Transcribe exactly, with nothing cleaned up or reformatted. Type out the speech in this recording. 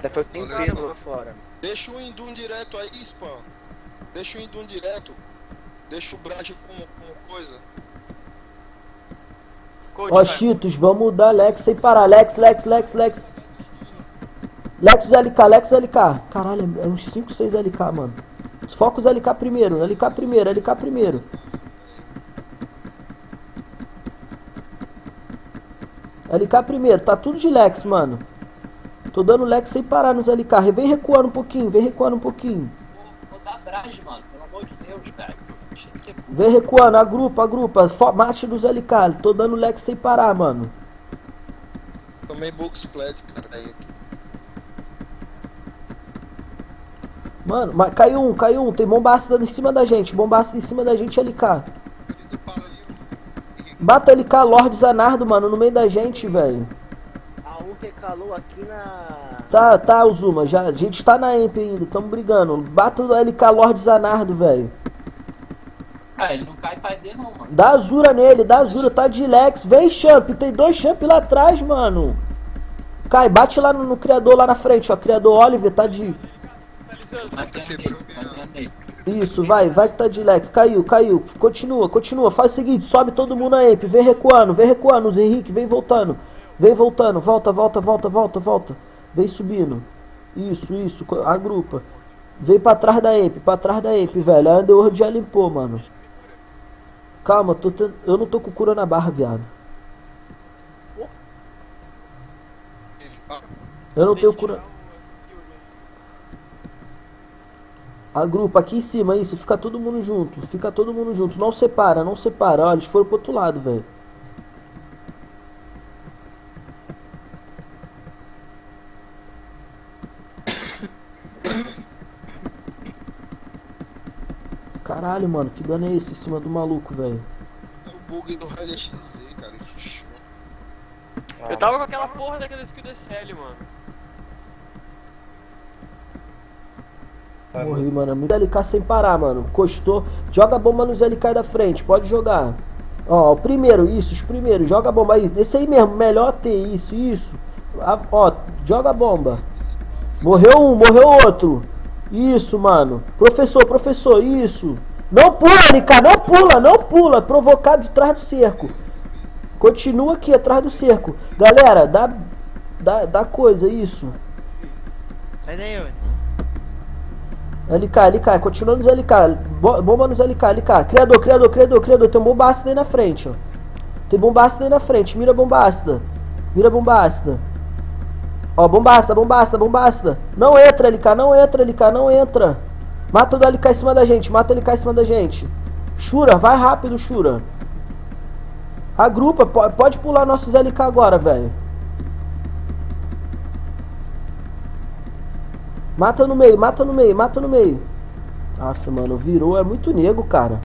Até foi quem Beleza, pegou fora. Deixa o Indum direto aí, Spam. Deixa o Indum direto. Deixa o Brage com, com coisa. Ó, Cheetos, vamos mudar Lex sem parar. Lex, Lex, Lex, Lex. Lex L K, Lex L K. Caralho, é uns cinco, seis L K, mano. Foca os L K primeiro, L K primeiro, L K primeiro. L K primeiro, tá tudo de Lex, mano. Tô dando Lex sem parar nos L K. Vem recuando um pouquinho, vem recuando um pouquinho. Vou dar Brage, mano, pelo amor de Deus, velho. Deixa de ser puto. Vem recuando, agrupa, agrupa. Marcha dos L K. Tô dando Lex sem parar, mano. Tomei Bulk Splat, cara. Aí. Mano, mas caiu um, caiu um. Tem bombácida em cima da gente. Bombácida em cima da gente, L K. Bata L K, Lorde Zanardo, mano, no meio da gente, velho. A um recalou aqui na... Tá, tá, Uzuma. Já, a gente tá na E M P ainda. Tamo brigando. Bata o L K, Lorde Zanardo, velho. Ah, ele não cai pai dele não, mano. Dá Azura nele, dá Azura. Tá de Lex. Vem, Champ. Tem dois Champ lá atrás, mano. Cai, bate lá no, no criador lá na frente, ó. Criador Oliver, tá de... Matando ele, matando ele. Isso, vai, vai que tá de Lex. Caiu, caiu. Continua, continua. Faz o seguinte, sobe todo mundo na E M P. Vem recuando, vem recuando. Os Henrique, vem voltando. Vem voltando. Volta, volta, volta, volta, volta. Vem subindo. Isso, isso. Agrupa. Vem pra trás da E M P, pra trás da E M P, velho. A Underworld já limpou, mano. Calma, tô tent... eu não tô com cura na barra, viado. Eu não tenho cura... Agrupa aqui em cima, isso, fica todo mundo junto. Fica todo mundo junto, não separa, não separa. Olha, eles foram pro outro lado, velho. Caralho, mano, que dano é esse em cima do maluco, velho? É o bug do H X Z, cara. Eu tava com aquela porra daquela skill do S L, mano. Morri, mano. Muito L K sem parar, mano. Costou. Joga a bomba nos L K da frente. Pode jogar. Ó, o primeiro, isso, os primeiros. Joga a bomba aí. Esse aí mesmo. Melhor ter isso, isso. Ah, ó, joga a bomba. Morreu um, morreu outro. Isso, mano. Professor, professor, isso. Não pula, L K. Não pula, não pula. Provocado de trás do cerco. Continua aqui, atrás do cerco. Galera, dá, dá, dá coisa, isso. Sai daí, ué. L K, L K, continua nos L K. Bomba nos L K, L K. Criador, criador, criador, criador. Tem um bombácida aí na frente, ó. Tem bombácida aí na frente. Mira bombácida. Mira bombácida. Ó, bombácida, bombácida, bombácida. Não entra, L K, não entra, L K, não entra. Mata o L K em cima da gente, mata o L K em cima da gente. Shura, vai rápido, Shura. Agrupa, pode pular nossos L K agora, velho. Mata no meio, mata no meio, mata no meio. Aff, mano, virou, é muito nego, cara.